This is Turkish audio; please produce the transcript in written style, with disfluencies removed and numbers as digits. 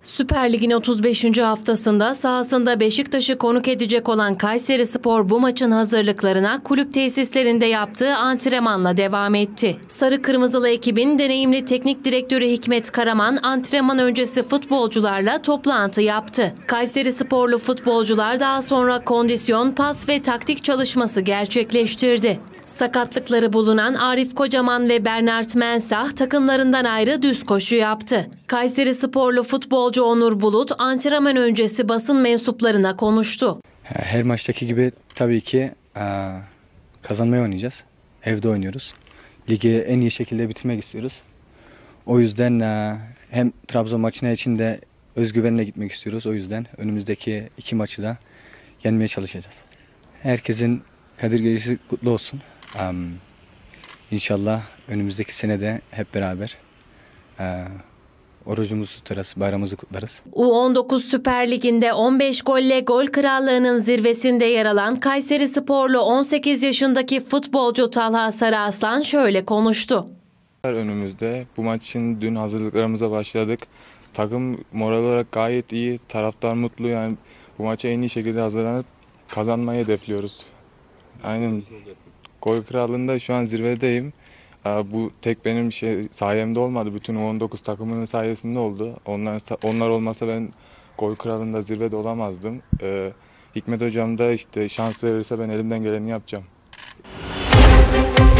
Süper Lig'in 35. haftasında sahasında Beşiktaş'ı konuk edecek olan Kayserispor bu maçın hazırlıklarına kulüp tesislerinde yaptığı antrenmanla devam etti. Sarı Kırmızılı ekibin deneyimli teknik direktörü Hikmet Karaman antrenman öncesi futbolcularla toplantı yaptı. Kayserisporlu futbolcular daha sonra kondisyon, pas ve taktik çalışması gerçekleştirdi. Sakatlıkları bulunan Arif Kocaman ve Bernard Mensah takımlarından ayrı düz koşu yaptı. Kayserisporlu futbolcu Onur Bulut antrenman öncesi basın mensuplarına konuştu. Her maçtaki gibi tabii ki kazanmaya oynayacağız. Evde oynuyoruz. Ligi en iyi şekilde bitirmek istiyoruz. O yüzden hem Trabzon maçına için de özgüvenle gitmek istiyoruz. O yüzden önümüzdeki 2 maçı da yenmeye çalışacağız. Herkesin Kadir Gecesi kutlu olsun. İnşallah önümüzdeki senede hep beraber orucumuzu tutarız, bayramımızı kutlarız. U19 Süper Ligi'nde 15 golle gol krallığının zirvesinde yer alan Kayserisporlu 18 yaşındaki futbolcu Talha Sarıaslan şöyle konuştu. Önümüzde bu maç için dün hazırlıklarımıza başladık. Takım moral olarak gayet iyi, taraftar mutlu, yani bu maça en iyi şekilde hazırlanıp kazanmayı hedefliyoruz. Aynen. Gol krallığında şu an zirvedeyim. Bu tek benim sayemde olmadı. Bütün U19 takımının sayesinde oldu. Onlar olmasa ben gol krallığında zirvede olamazdım. Hikmet hocam da işte şans verirse ben elimden geleni yapacağım.